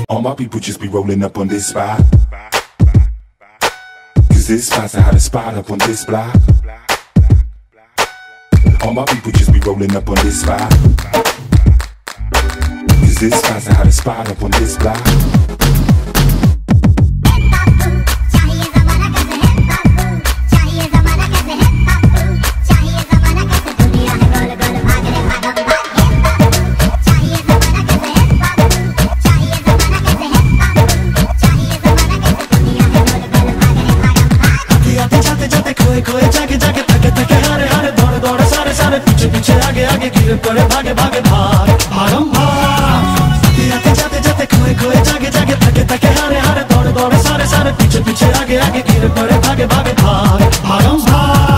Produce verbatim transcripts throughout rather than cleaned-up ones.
All my people just be rolling up on this spot. Cause this spot's the hottest spot up on this block. All my people just be rolling up on this spot. Cause this spot's the hottest spot up on this block. करे भागे भागे भाग भागम भाग आते जाते जाते खोए खोए जागे जागे थके थके हारे हारे दौड़े दौड़े सारे सारे पीछे पीछे आगे आगे गिर पड़े भागे भागे भाग भागम भाग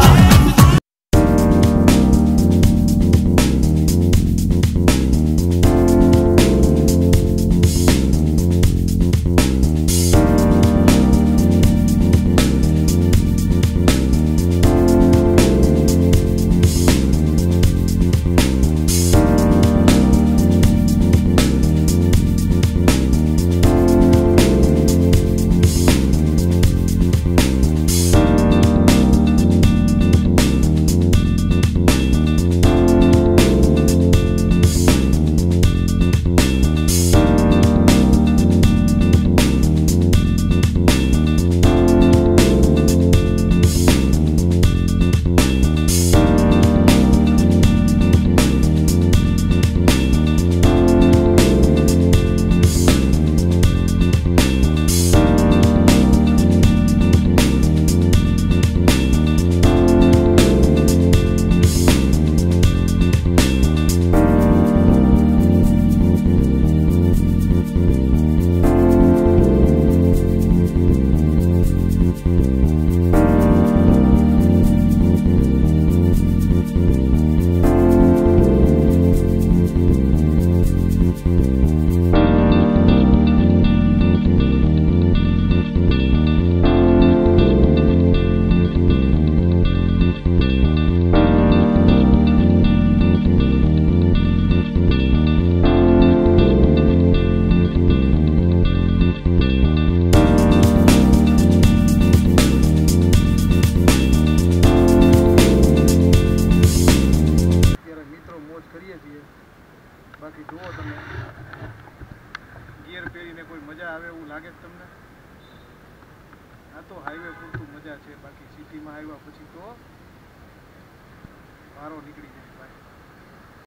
बाकी जुओ तमे गियर पेरीने कोई मजा आवे एवं लागे तमने आ तो हाईवे पूरतुं मजा छे बाकी सिटी में आव्या पछी तो वारो निकળી જાય भाई।